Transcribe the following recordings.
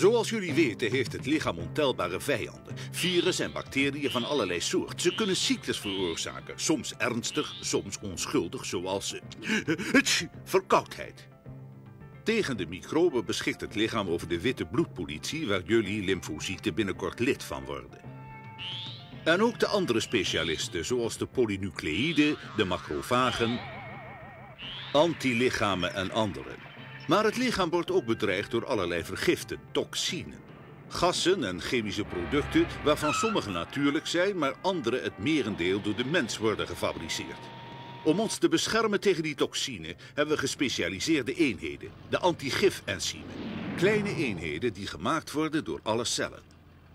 Zoals jullie weten heeft het lichaam ontelbare vijanden. Virussen en bacteriën van allerlei soort. Ze kunnen ziektes veroorzaken. Soms ernstig, soms onschuldig, zoals verkoudheid. Tegen de microben beschikt het lichaam over de witte bloedpolitie, waar jullie lymfocyten binnenkort lid van worden. En ook de andere specialisten, zoals de polynucleïden, de macrofagen, antilichamen en anderen. Maar het lichaam wordt ook bedreigd door allerlei vergiften, toxinen. Gassen en chemische producten waarvan sommige natuurlijk zijn, maar andere het merendeel door de mens worden gefabriceerd. Om ons te beschermen tegen die toxine hebben we gespecialiseerde eenheden, de antigif-enzymen. Kleine eenheden die gemaakt worden door alle cellen.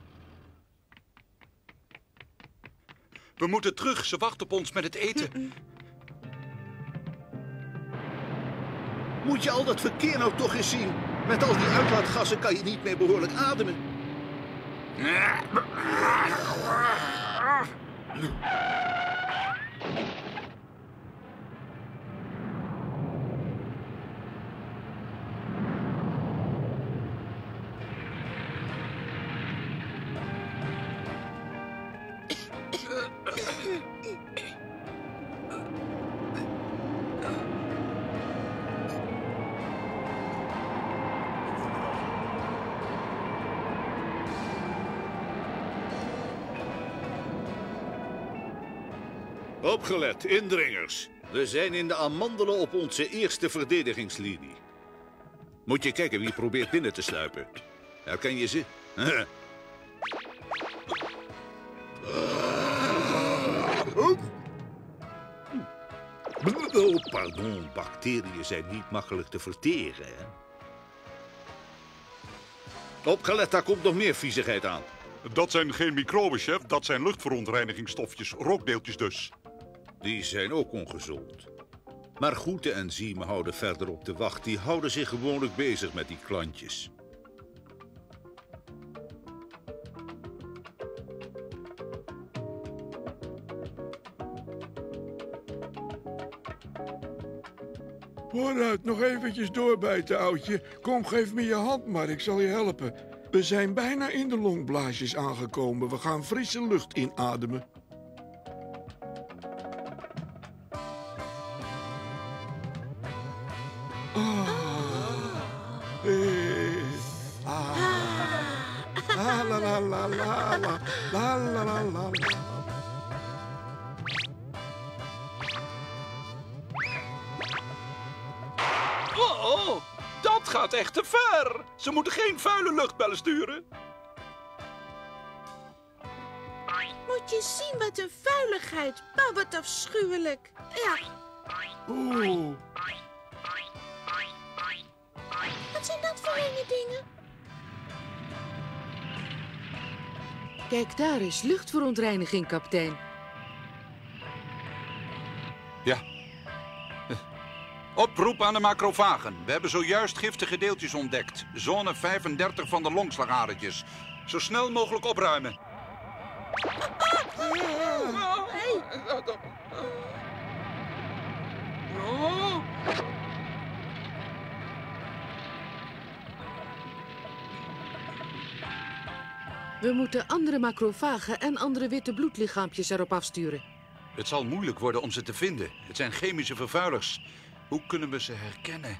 We moeten terug, ze wacht op ons met het eten. Moet je al dat verkeer nou toch eens zien? Met al die uitlaatgassen kan je niet meer behoorlijk ademen. Opgelet, indringers. We zijn in de amandelen op onze eerste verdedigingslinie. Moet je kijken wie probeert binnen te sluipen. Herken je ze? Oh, pardon, bacteriën zijn niet makkelijk te verteren, hè? Opgelet, daar komt nog meer viezigheid aan. Dat zijn geen microben, chef. Dat zijn luchtverontreinigingstofjes. Rookdeeltjes dus. Die zijn ook ongezond. Maar goede enzymen houden verder op de wacht. Die houden zich gewoonlijk bezig met die klantjes. Vooruit, nog eventjes doorbijten, oudje. Kom, geef me je hand maar, ik zal je helpen. We zijn bijna in de longblaasjes aangekomen. We gaan frisse lucht inademen. La la la la la la la la la la. Oh, dat gaat echt te ver. Ze moeten geen vuile luchtbellen sturen. Moet je zien wat een vuiligheid. Maar wat afschuwelijk. Ja. Oeh. Wat zijn dat voor enge dingen? Kijk, daar is luchtverontreiniging, kapitein. Ja. Oproep aan de macrofagen. We hebben zojuist giftige deeltjes ontdekt. Zone 35 van de longslagadertjes. Zo snel mogelijk opruimen. We moeten andere macrofagen en andere witte bloedlichaampjes erop afsturen. Het zal moeilijk worden om ze te vinden. Het zijn chemische vervuilers. Hoe kunnen we ze herkennen?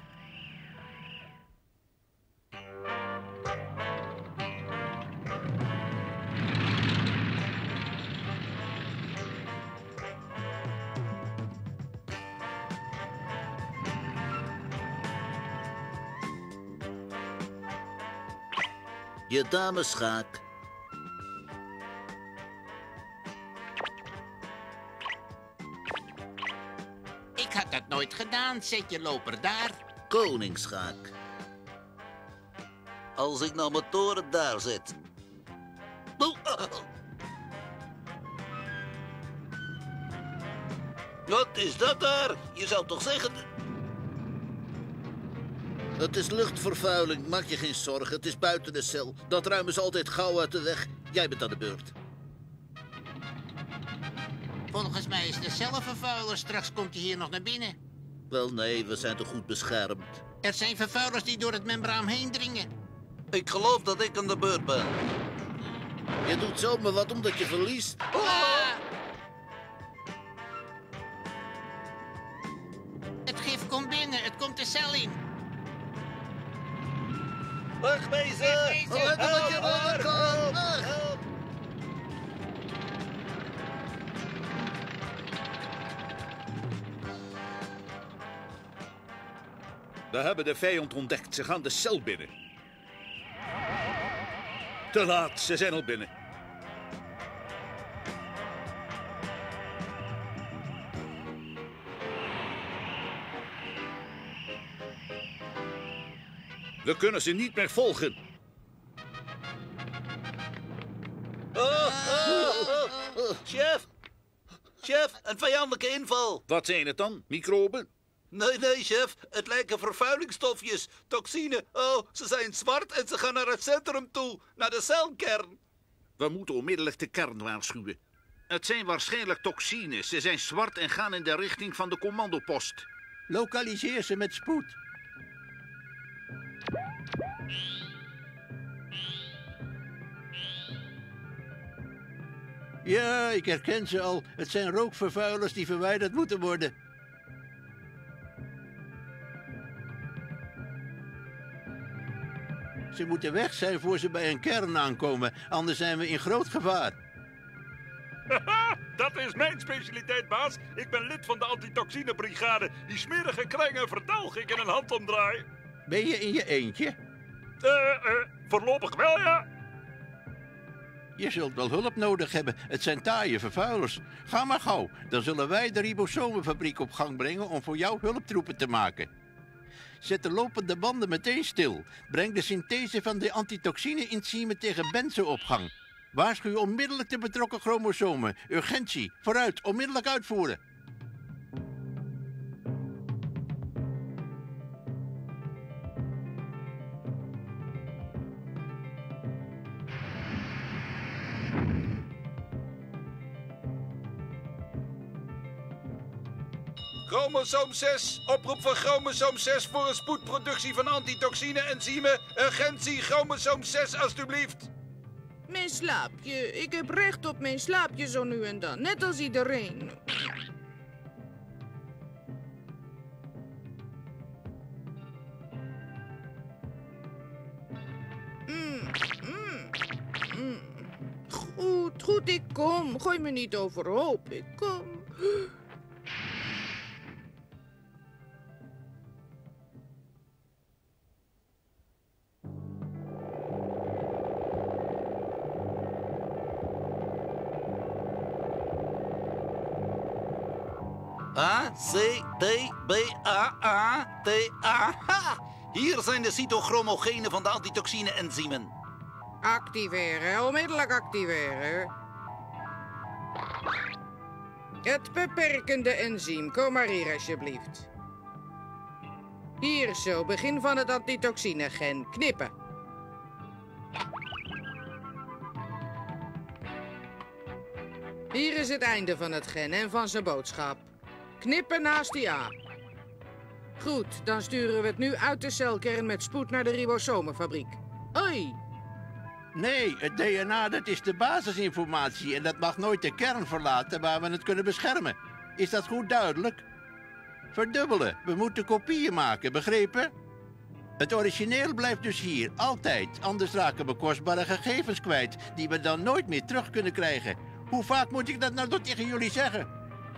Je dameschaak. Ik had dat nooit gedaan. Zet je loper daar. Koningsschaak. Als ik nou mijn toren daar zet. Wat is dat daar? Je zou toch zeggen... Het is luchtvervuiling, maak je geen zorgen. Het is buiten de cel. Dat ruimen ze altijd gauw uit de weg. Jij bent aan de beurt. Volgens mij is de cellenvervuiler. Straks komt hij hier nog naar binnen. Wel nee, we zijn toch goed beschermd. Er zijn vervuilers die door het membraan heen dringen. Ik geloof dat ik aan de beurt ben. Je doet zomaar wat omdat je verliest. Het gif komt binnen, het komt de cel in. Wegwezen! Wegwezen! We weten dat je worden kan! Weg! We hebben de vijand ontdekt. Ze gaan de cel binnen. Te laat, ze zijn al binnen. We kunnen ze niet meer volgen. Chef! Chef, een vijandelijke inval! Wat zijn het dan? Microben? Nee, chef. Het lijken vervuilingsstofjes. Toxine. Oh, ze zijn zwart en ze gaan naar het centrum toe. Naar de celkern. We moeten onmiddellijk de kern waarschuwen. Het zijn waarschijnlijk toxines. Ze zijn zwart en gaan in de richting van de commandopost. Lokaliseer ze met spoed. Ja, ik herken ze al. Het zijn rookvervuilers die verwijderd moeten worden. Ze moeten weg zijn voor ze bij een kern aankomen, anders zijn we in groot gevaar. Dat is mijn specialiteit, baas. Ik ben lid van de antitoxinebrigade. Die smerige kringen verdelg ik in een handomdraai. Ben je in je eentje? Voorlopig wel, ja. Je zult wel hulp nodig hebben. Het zijn taaie vervuilers. Ga maar gauw. Dan zullen wij de ribosomenfabriek op gang brengen om voor jou hulptroepen te maken. Zet de lopende banden meteen stil. Breng de synthese van de antitoxine-enzymen tegen benzen op gang. Waarschuw onmiddellijk de betrokken chromosomen. Urgentie. Vooruit. Onmiddellijk uitvoeren. Chromosoom 6. Oproep van chromosoom 6 voor een spoedproductie van antitoxine-enzymen. Urgentie, chromosoom 6, alstublieft. Mijn slaapje. Ik heb recht op mijn slaapje zo nu en dan. Net als iedereen. Goed, ik kom. Gooi me niet overhoop. Ik kom. A-C-T-B-A-A-T-A. Ha! Hier zijn de cytochromogenen van de antitoxine-enzymen. Activeren. Onmiddellijk activeren. Het beperkende enzym. Kom maar hier, alsjeblieft. Hier zo. Begin van het antitoxine-gen. Knippen. Hier is het einde van het gen en van zijn boodschap. Knippen naast die A. Goed, dan sturen we het nu uit de celkern met spoed naar de ribosomenfabriek. Oei! Nee, het DNA dat is de basisinformatie en dat mag nooit de kern verlaten waar we het kunnen beschermen. Is dat goed duidelijk? Verdubbelen. We moeten kopieën maken, begrepen? Het origineel blijft dus hier, altijd. Anders raken we kostbare gegevens kwijt die we dan nooit meer terug kunnen krijgen. Hoe vaak moet ik dat nou tot tegen jullie zeggen?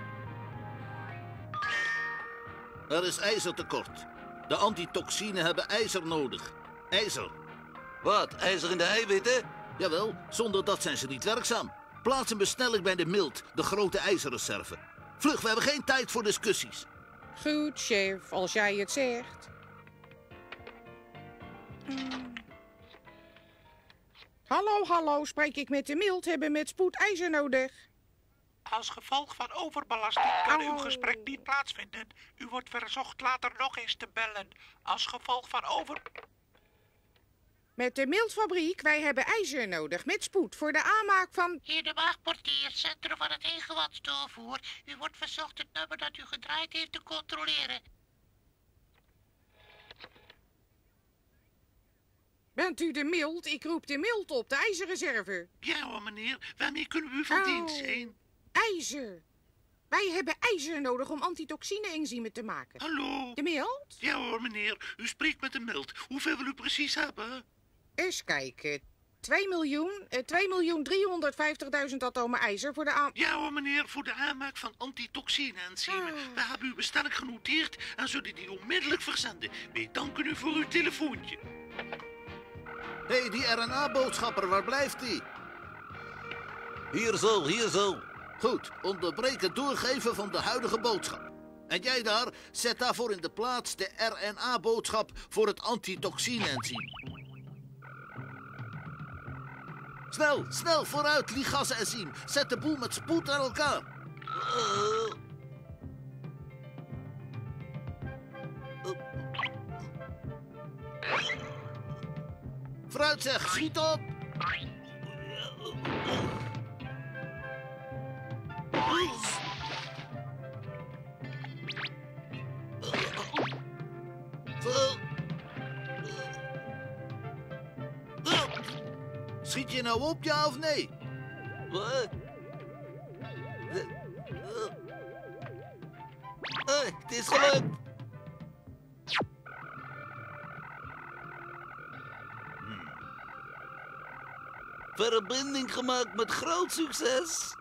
Er is ijzertekort. De antitoxine hebben ijzer nodig. IJzer. Wat, ijzer in de eiwitten? Jawel, zonder dat zijn ze niet werkzaam. Plaats een bestelling bij de milt, de grote ijzerreserve. Vlug, we hebben geen tijd voor discussies. Goed, chef, als jij het zegt. Hallo, spreek ik met de milt? Hebben met spoed ijzer nodig. Als gevolg van overbelasting kan uw gesprek niet plaatsvinden. U wordt verzocht later nog eens te bellen. Als gevolg van Met de miltfabriek, wij hebben ijzer nodig, met spoed, voor de aanmaak van... Hier de wachtportier, centrum van het ingewandstoelvoer. U wordt verzocht het nummer dat u gedraaid heeft te controleren. Bent u de Milt? Ik roep de Milt op, de ijzerreserve. Ja hoor, meneer. Waarmee kunnen we u van dienst zijn? IJzer. Wij hebben ijzer nodig om antitoxine-enzymen te maken. Hallo? De Milt? Ja hoor, meneer. U spreekt met de Milt. Hoeveel wil u precies hebben? Eens kijken. 2.350.000 atomen ijzer voor de Ja hoor, meneer. Voor de aanmaak van antitoxine-enzymen. We hebben uw bestelling genoteerd en zullen die onmiddellijk verzenden. Wij danken u voor uw telefoontje. Hé, die RNA-boodschapper, waar blijft die? Hier zo, hier zo. Goed, onderbreek het doorgeven van de huidige boodschap. En jij daar, zet daarvoor in de plaats de RNA-boodschap voor het antitoxine-enzym. Snel, snel, vooruit, ligase-enzym. Zet de boel met spoed aan elkaar. Vooruit zeg, schiet op. Schiet je nou op, ja of nee? Het is gelukt. Verbinding gemaakt met groot succes.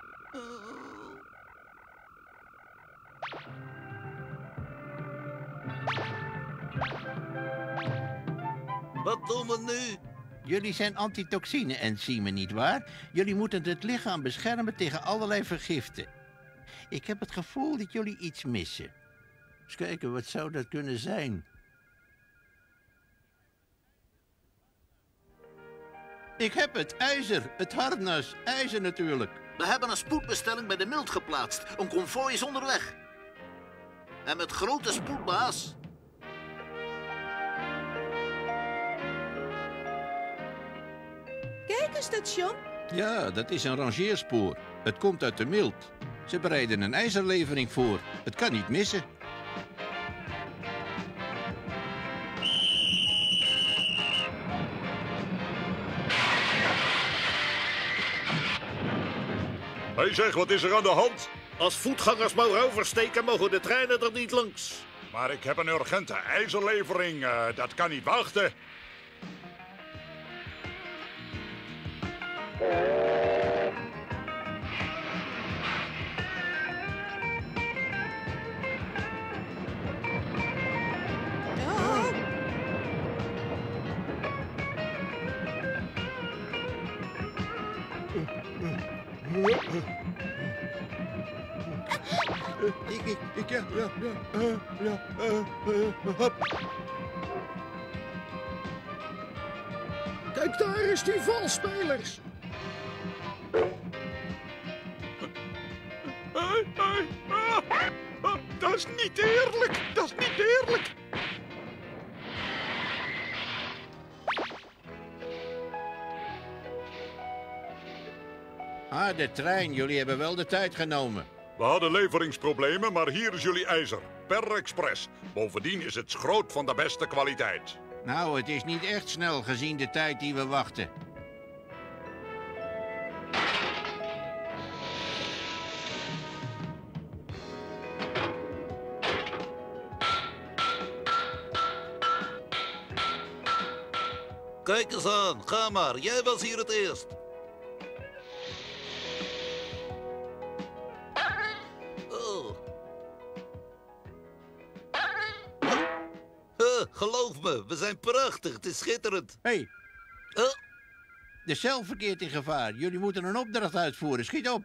Wat doen we nu? Jullie zijn antitoxine-enzymen, nietwaar? Jullie moeten het lichaam beschermen tegen allerlei vergiften. Ik heb het gevoel dat jullie iets missen. Eens kijken, wat zou dat kunnen zijn? Ik heb het, ijzer, het harnas, ijzer natuurlijk. We hebben een spoedbestelling bij de Milt geplaatst. Een konvooi is onderweg. En met grote spoed, baas. Kijk eens, station. Ja, dat is een rangeerspoor. Het komt uit de Milt. Ze bereiden een ijzerlevering voor. Het kan niet missen. Hé zeg, wat is er aan de hand? Als voetgangers mogen oversteken, mogen de treinen er niet langs. Maar ik heb een urgente ijzerlevering. Dat kan niet wachten. Kijk, daar is die valspelers. Dat is niet eerlijk. Dat is niet eerlijk. Ah, de trein. Jullie hebben wel de tijd genomen. We hadden leveringsproblemen, maar hier is jullie ijzer. Per express. Bovendien is het schroot van de beste kwaliteit. Nou, het is niet echt snel gezien de tijd die we wachten. Kijk eens aan, ga maar. Jij was hier het eerst. Oh. Geloof me, we zijn prachtig. Het is schitterend. Hé, de cel verkeert in gevaar. Jullie moeten een opdracht uitvoeren. Schiet op.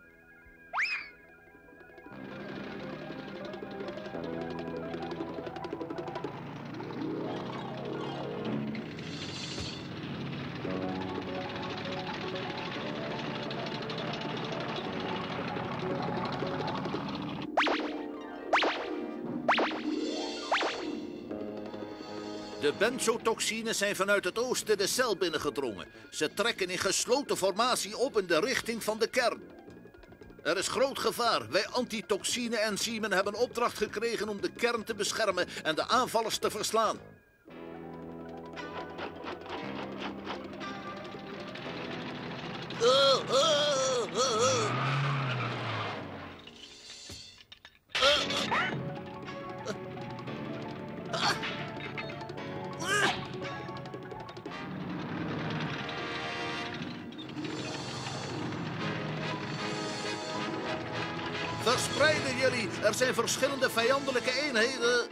De benzotoxines zijn vanuit het oosten de cel binnengedrongen. Ze trekken in gesloten formatie op in de richting van de kern. Er is groot gevaar. Wij antitoxine-enzymen hebben opdracht gekregen om de kern te beschermen en de aanvallers te verslaan. Verspreiden jullie. Er zijn verschillende vijandelijke eenheden.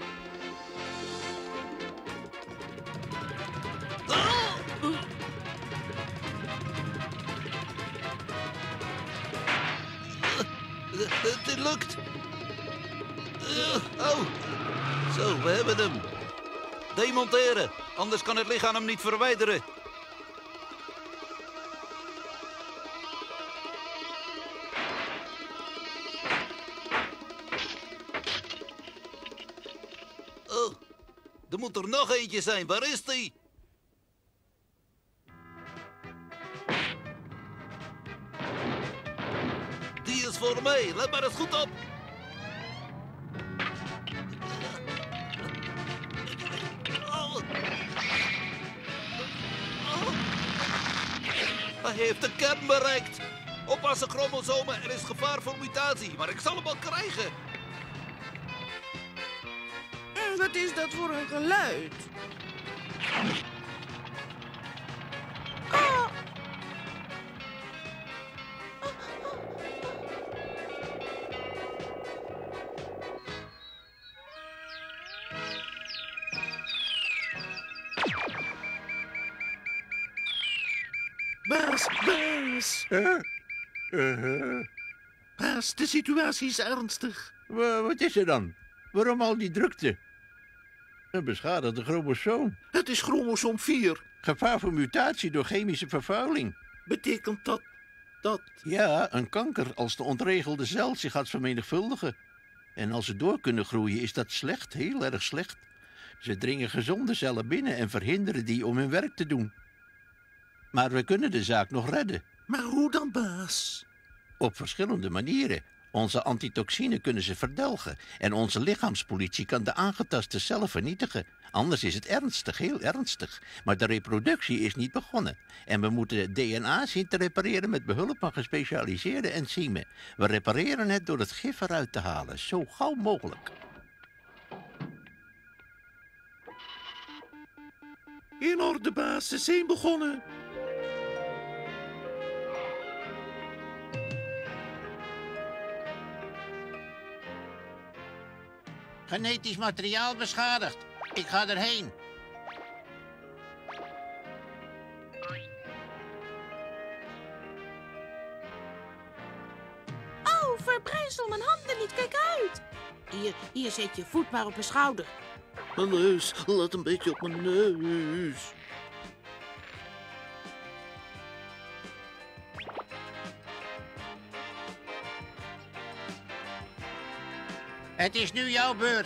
Het lukt. Oh. Zo, we hebben hem. Demonteren, anders kan het lichaam hem niet verwijderen. Oh, er moet er nog eentje zijn. Waar is die? Die is voor mij. Let maar eens goed op. Hij heeft de kern bereikt. Oppassen, chromosomen. Er is gevaar voor mutatie, maar ik zal hem wel krijgen. Wat is dat voor een geluid? Baas. Baas, de situatie is ernstig. Wat is er dan? Waarom al die drukte? Een beschadigde chromosoom. Het is chromosoom 4. Gevaar voor mutatie door chemische vervuiling. Betekent dat... Ja, een kanker als de ontregelde cel zich gaat vermenigvuldigen. En als ze door kunnen groeien is dat slecht, heel erg slecht. Ze dringen gezonde cellen binnen en verhinderen die om hun werk te doen. Maar we kunnen de zaak nog redden. Maar hoe dan, baas? Op verschillende manieren. Onze antitoxine kunnen ze verdelgen. En onze lichaamspolitie kan de aangetaste cellen vernietigen. Anders is het ernstig, heel ernstig. Maar de reproductie is niet begonnen. En we moeten DNA zien te repareren met behulp van gespecialiseerde enzymen. We repareren het door het gif eruit te halen, zo gauw mogelijk. In orde, baas. Ze zijn begonnen. Genetisch materiaal beschadigd. Ik ga erheen. Oh, verbrijzel mijn handen niet. Kijk uit. Hier zet je voet maar op mijn schouder. Mijn neus. Let een beetje op mijn neus. Het is nu jouw beurt.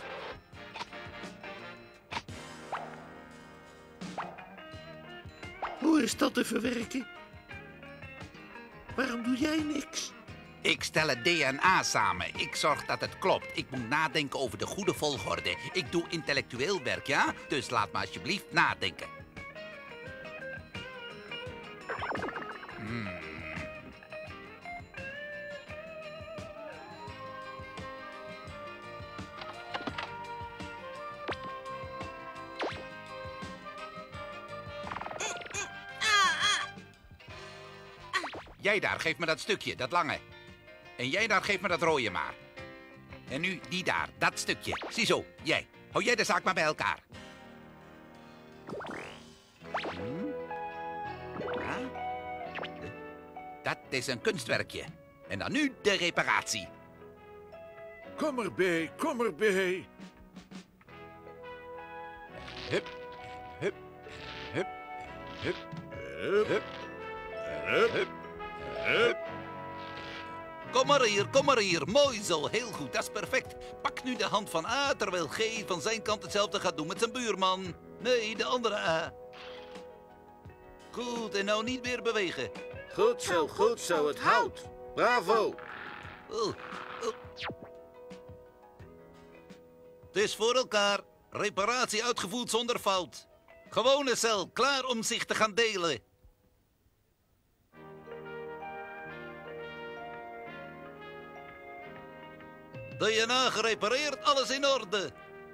Hoe is dat te verwerken? Waarom doe jij niks? Ik stel het DNA samen. Ik zorg dat het klopt. Ik moet nadenken over de goede volgorde. Ik doe intellectueel werk, ja? Dus laat me alsjeblieft nadenken. Jij daar, geef me dat stukje, dat lange. En jij daar, geef me dat rode maar. En nu die daar, dat stukje. Ziezo, jij. Hou jij de zaak maar bij elkaar. Dat is een kunstwerkje. En dan nu de reparatie. Kom erbij, kom erbij. Hup, hup, hup, hup, Hup, hup, hup, hup. Kom maar hier. Mooi zo, heel goed, dat is perfect. Pak nu de hand van A, terwijl G van zijn kant hetzelfde gaat doen met zijn buurman. Nee, de andere A. Goed, en nou niet meer bewegen. Goed zo, het houdt. Bravo. Het is voor elkaar. Reparatie uitgevoerd zonder fout. Gewone cel, klaar om zich te gaan delen. DNA gerepareerd, alles in orde.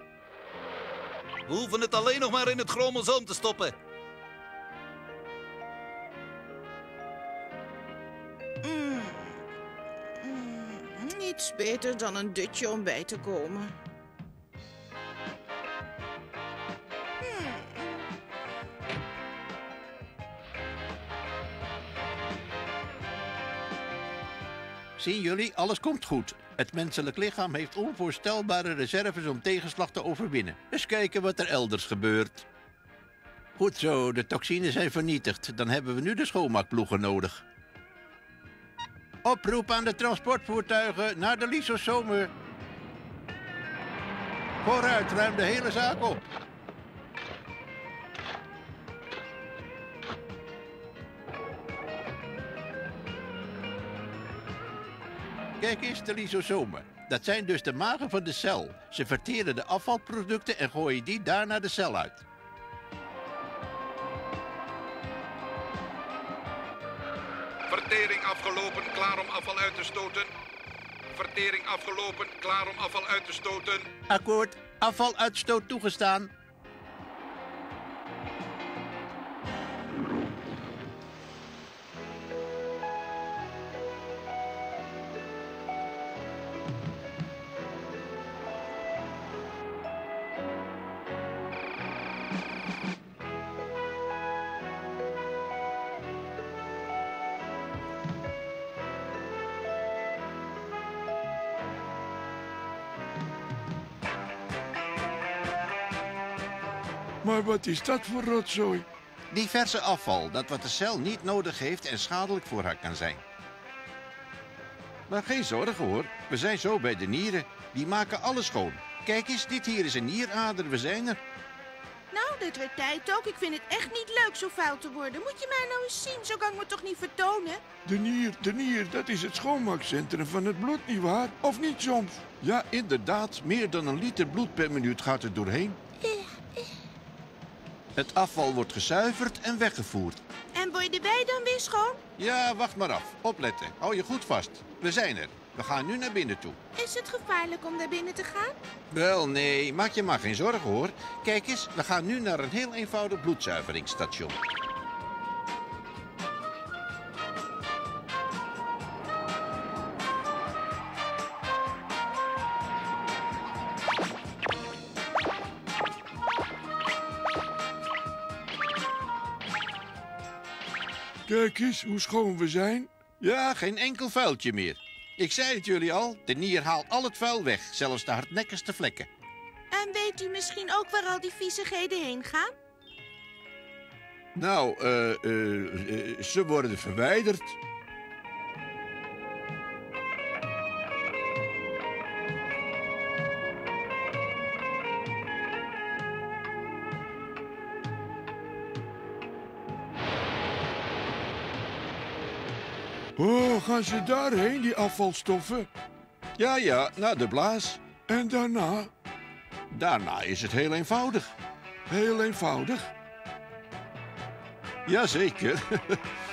We hoeven het alleen nog maar in het chromosoom te stoppen. Niets beter dan een dutje om bij te komen. Zien jullie, alles komt goed. Het menselijk lichaam heeft onvoorstelbare reserves om tegenslag te overwinnen. Eens kijken wat er elders gebeurt. Goed zo, de toxines zijn vernietigd. Dan hebben we nu de schoonmaakploegen nodig. Oproep aan de transportvoertuigen naar de lysosomen. Vooruit, ruim de hele zaak op. Kijk eens, de lysosomen. Dat zijn dus de magen van de cel. Ze verteren de afvalproducten en gooien die daarna de cel uit. Vertering afgelopen, klaar om afval uit te stoten. Vertering afgelopen, klaar om afval uit te stoten. Akkoord, afvaluitstoot toegestaan. Maar wat is dat voor rotzooi? Diverse afval, dat wat de cel niet nodig heeft en schadelijk voor haar kan zijn. Maar geen zorgen hoor, we zijn zo bij de nieren. Die maken alles schoon. Kijk eens, dit hier is een nierader, we zijn er. Nou, dit werd tijd ook. Ik vind het echt niet leuk zo vuil te worden. Moet je mij nou eens zien? Zo kan ik me toch niet vertonen? De nier, dat is het schoonmaakcentrum van het bloed, nietwaar? Of niet soms? Ja, inderdaad, meer dan 1 liter bloed per minuut gaat er doorheen. Het afval wordt gezuiverd en weggevoerd. En worden wij dan weer schoon? Ja, wacht maar af. Opletten. Hou je goed vast. We zijn er. We gaan nu naar binnen toe. Is het gevaarlijk om naar binnen te gaan? Wel, nee. Maak je maar geen zorgen, hoor. Kijk eens, we gaan nu naar een heel eenvoudig bloedzuiveringsstation. Kijk eens hoe schoon we zijn. Ja, geen enkel vuiltje meer. Ik zei het jullie al, de nier haalt al het vuil weg, zelfs de hardnekkigste vlekken. En weet u misschien ook waar al die viezigheden heen gaan? Nou, ze worden verwijderd. Oh, gaan ze daarheen, die afvalstoffen? Ja, naar de blaas. En daarna? Daarna is het heel eenvoudig. Heel eenvoudig? Jazeker.